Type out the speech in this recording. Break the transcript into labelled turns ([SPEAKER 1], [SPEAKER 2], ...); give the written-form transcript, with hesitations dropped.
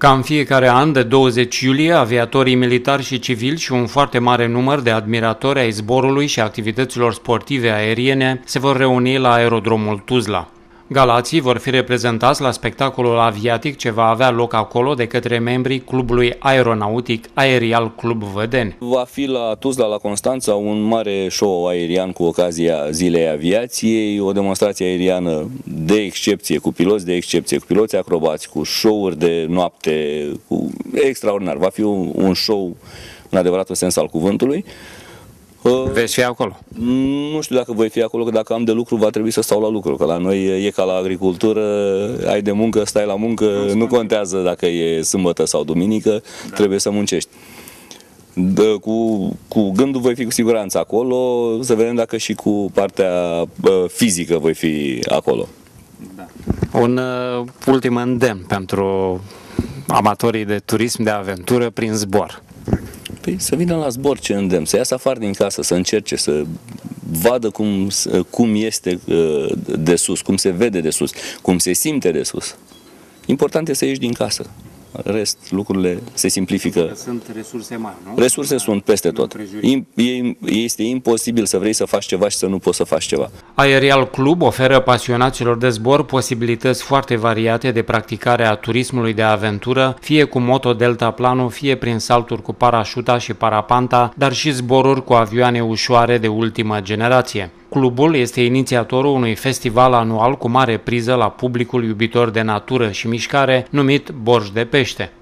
[SPEAKER 1] Ca în fiecare an, de 20 iulie, aviatorii militari și civili și un foarte mare număr de admiratori ai zborului și activităților sportive aeriene se vor reuni la aerodromul Tuzla. Galații vor fi reprezentați la spectacolul aviatic ce va avea loc acolo de către membrii Clubului Aeronautic Aerial Club Vădeni.
[SPEAKER 2] Va fi la Tuzla, la Constanța, un mare show aerian cu ocazia Zilei Aviației, o demonstrație aeriană de excepție, cu piloți de excepție, cu piloți acrobați, cu show-uri de noapte, extraordinar. Va fi un show în adevăratul sens al cuvântului.
[SPEAKER 1] Veți fi acolo?
[SPEAKER 2] Nu știu dacă voi fi acolo, că dacă am de lucru va trebui să stau la lucru, că la noi e ca la agricultură, ai de muncă, stai la muncă, nu contează dacă e sâmbătă sau duminică, trebuie să muncești. Cu gândul voi fi cu siguranță acolo, să vedem dacă și cu partea fizică voi fi acolo.
[SPEAKER 1] Da. Un ultim îndemn pentru amatorii de turism de aventură prin zbor.
[SPEAKER 2] Păi să vină la zbor, ce îndemn, să iasă afară din casă, să încerce, să vadă cum este de sus, cum se vede de sus, cum se simte de sus. Important e să ieși din casă. În rest, lucrurile se simplifică.
[SPEAKER 1] Sunt resurse mari, nu?
[SPEAKER 2] Resurse sunt peste tot. Este imposibil să vrei să faci ceva și să nu poți să faci ceva.
[SPEAKER 1] Aerial Club oferă pasionaților de zbor posibilități foarte variate de practicare a turismului de aventură, fie cu motodeltaplanul, fie prin salturi cu parașuta și parapanta, dar și zboruri cu avioane ușoare de ultimă generație. Clubul este inițiatorul unui festival anual cu mare priză la publicul iubitor de natură și mișcare, numit Borș de Pește.